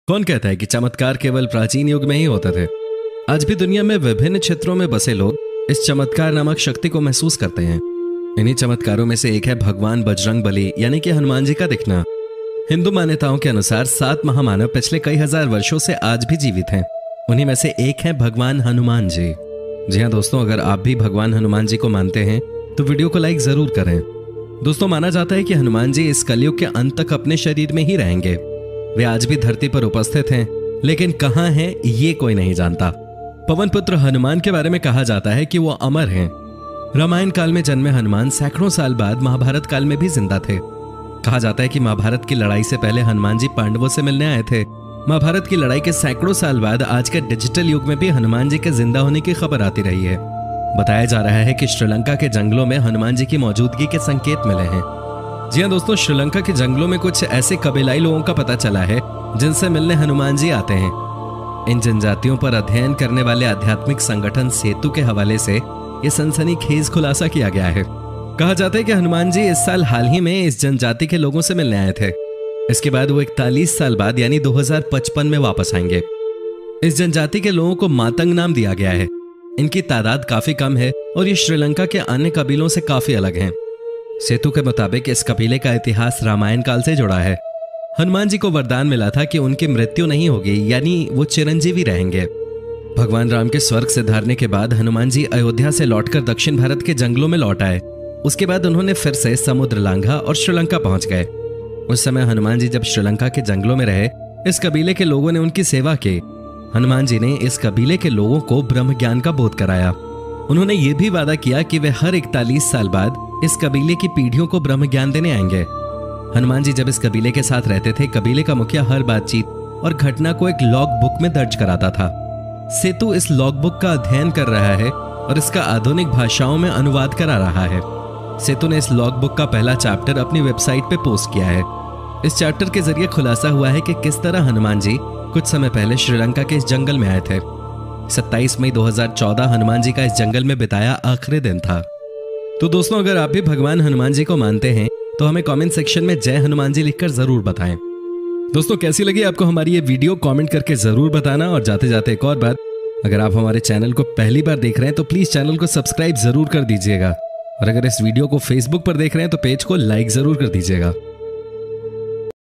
कौन कहता है कि चमत्कार केवल प्राचीन युग में ही होते थे। आज भी दुनिया में विभिन्न क्षेत्रों में बसे लोग इस चमत्कार नामक शक्ति को महसूस करते हैं। इन्हीं चमत्कारों में से एक है भगवान बजरंग बली यानी कि हनुमान जी का दिखना। हिंदू मान्यताओं के अनुसार 7 महामानव पिछले कई हजार वर्षों से आज भी जीवित हैं। उन्हीं में से एक है भगवान हनुमान जी। जी हाँ दोस्तों, अगर आप भी भगवान हनुमान जी को मानते हैं तो वीडियो को लाइक जरूर करें। दोस्तों, माना जाता है कि हनुमान जी इस कलयुग के अंत तक अपने शरीर में ही रहेंगे। वे आज भी धरती पर उपस्थित हैं, लेकिन कहां हैं ये कोई नहीं जानता। पवनपुत्र हनुमान के बारे में कहा जाता है कि वो अमर हैं। रामायण काल में जन्मे हनुमान सैकड़ों साल बाद महाभारत काल में भी जिंदा थे। कहा जाता है कि महाभारत की लड़ाई से पहले हनुमान जी पांडवों से मिलने आए थे। महाभारत की लड़ाई के सैकड़ों साल बाद आज के डिजिटल युग में भी हनुमान जी के जिंदा होने की खबर आती रही है। बताया जा रहा है कि श्रीलंका के जंगलों में हनुमान जी की मौजूदगी के संकेत मिले हैं। जी हाँ दोस्तों, श्रीलंका के जंगलों में कुछ ऐसे कबीलाई लोगों का पता चला है जिनसे मिलने हनुमान जी आते हैं। इन जनजातियों पर अध्ययन करने वाले आध्यात्मिक संगठन सेतु के हवाले से ये सनसनीखेज खुलासा किया गया है। कहा जाता है कि हनुमान जी इस साल हाल ही में इस जनजाति के लोगों से मिलने आए थे। इसके बाद वो 41 साल बाद यानी 2055 में वापस आएंगे। इस जनजाति के लोगों को मातंग नाम दिया गया है। इनकी तादाद काफी कम है और ये श्रीलंका के अन्य कबीलों से काफी अलग हैं। सेतु के मुताबिक इस कबीले का इतिहास रामायण काल से जुड़ा है। हनुमान जी को वरदान मिला था कि उनकी मृत्यु नहीं होगी, यानी वो चिरंजीवी रहेंगे। भगवान राम के स्वर्ग से धारने के बाद हनुमान जी अयोध्या से लौटकर दक्षिण भारत के जंगलों में लौट आए। उसके बाद उन्होंने फिर से समुद्र लांघा और श्रीलंका पहुंच गए। उस समय हनुमान जी जब श्रीलंका के जंगलों में रहे, इस कबीले के लोगों ने उनकी सेवा की। हनुमान जी ने इस कबीले के लोगों को ब्रह्म ज्ञान का बोध कराया। उन्होंने ये भी वादा किया कि वे हर 41 साल बाद इस कबीले की पीढ़ियों को ब्रह्म ज्ञान देने आएंगे। हनुमान जी जब इस कबीले के साथ रहते थे, कबीले का मुखिया हर बातचीत और घटना को एक लॉग बुक में दर्ज कराता था। सेतु इस लॉग बुक का अध्ययन कर रहा है और इसका आधुनिक भाषाओं में अनुवाद करा रहा है। सेतु ने इस लॉग बुक का पहला चैप्टर अपनी वेबसाइट पे पोस्ट किया है। इस चैप्टर के जरिए खुलासा हुआ है कि किस तरह हनुमान जी कुछ समय पहले श्रीलंका के इस जंगल में आए थे। 27 मई 2014 हनुमान जी का इस जंगल में बिताया आखिरी दिन था। तो दोस्तों, अगर आप भी भगवान हनुमान जी को मानते हैं तो हमें कमेंट सेक्शन में जय हनुमान जी लिखकर जरूर बताएं। दोस्तों, कैसी लगी आपको हमारी ये वीडियो कमेंट करके जरूर बताना। और जाते जाते एक और बात, अगर आप हमारे चैनल को पहली बार देख रहे हैं तो प्लीज चैनल को सब्सक्राइब जरूर कर दीजिएगा। और अगर इस वीडियो को फेसबुक पर देख रहे हैं तो पेज को लाइक जरूर कर दीजिएगा।